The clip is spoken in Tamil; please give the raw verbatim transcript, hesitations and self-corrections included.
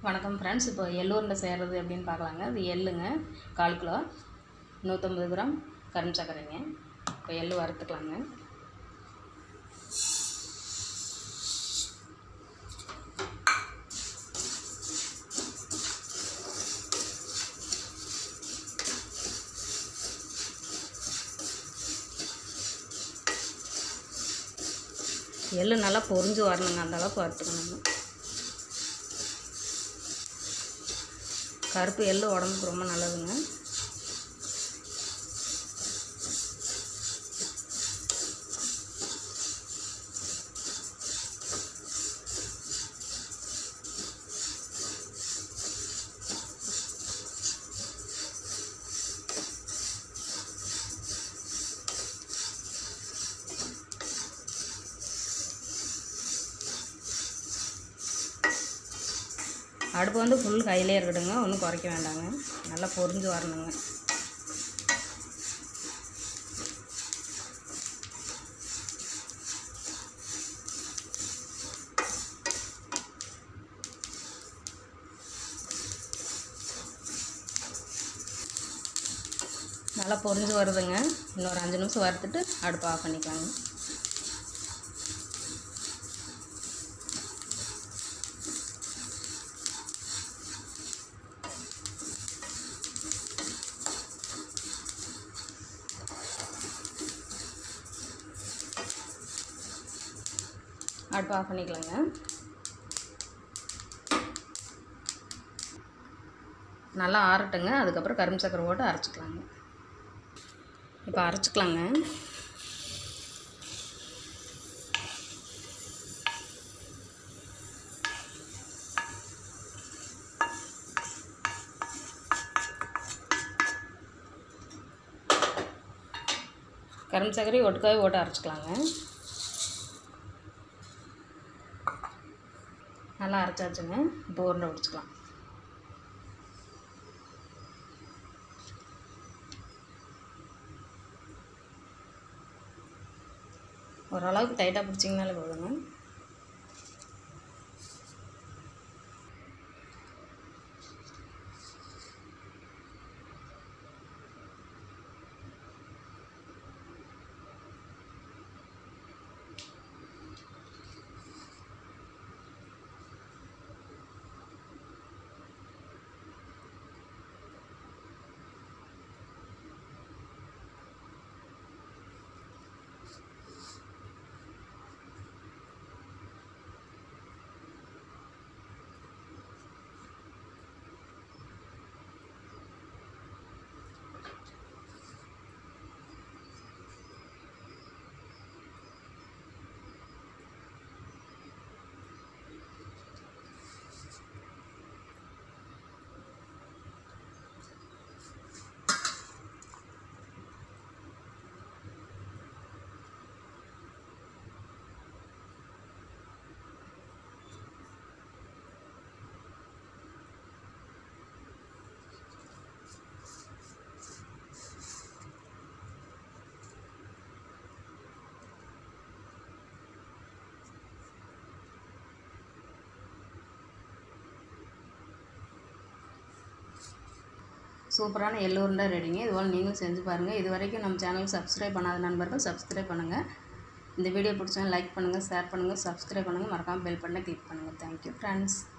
வணக்கம் ஃப்ரெண்ட்ஸ். இப்போ எள்ளு உருண்டை செய்கிறது எப்படின்னு பார்க்கலாங்க. இது எள்ளுங்க கால் கிலோ, நூற்றம்பது கிராம் கரும் சர்க்கரைங்க. இப்போ எள்ளு வறுத்துக்கலாங்க. எள்ளு நல்லா பொரிஞ்சு வரணுங்க, அந்த அளவுக்கு வறுத்துக்கணுங்க. கருப்பு எள்ளு உடம்புக்கு ரொம்ப நல்லதுங்க. அடுப்பு வந்து ஃபுல் கையிலே இருக்கட்டுங்க, ஒன்றும் குறைக்க வேண்டாங்க. நல்லா பொரிஞ்சு வரணுங்க. நல்லா பொரிஞ்சு வருதுங்க. இன்னொரு அஞ்சு நிமிஷம் வறுத்துட்டு அடுப்பு ஆஃப் பண்ணிக்கலாங்க. அடுப்பு ஆஃப் பண்ணிக்கலாங்க. நல்லா ஆறட்டுங்க. அதுக்கப்புறம் கரும் சக்கரை போட்டு அரைச்சிக்கலாங்க. இப்போ அரைச்சிக்கலாங்க. கரும் சக்கரை ஒட்டுக்காவே போட்டு அரைச்சிக்கலாங்க. நல்லா அரைச்சாச்சுங்க. இப்போ உருண்டை பிடிச்சிக்கலாம். ஓரளவுக்கு டைட்டாக பிடிச்சிங்கனாலே போதுங்க. சூப்பரான எள்ளு உருண்டை ரெடிங்க. இதுபோல் நீங்களும் செஞ்சு பாருங்கள். இது வரைக்கும் நம்ம சேனலுக்கு சப்ஸ்கிரைப் பண்ணாத நண்பர்கள் சப்ஸ்கிரைப் பண்ணுங்கள். இந்த வீடியோ பிடிச்சா லைக் பண்ணுங்கள், ஷேர் பண்ணுங்கள், சப்ஸ்கிரைப் பண்ணுங்கள். மறக்காமல் பெல் பட்டனை கிளிக் பண்ணுங்கள். Thank you friends.